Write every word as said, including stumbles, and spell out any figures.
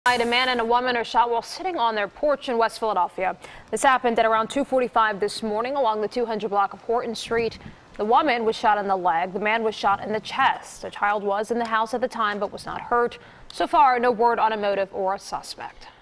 A man and a woman are shot while sitting on their porch in West Philadelphia. This happened at around two forty-five this morning along the two hundred block of Porch Street. The woman was shot in the leg. The man was shot in the chest. A child was in the house at the time but was not hurt. So far, no word on a motive or a suspect.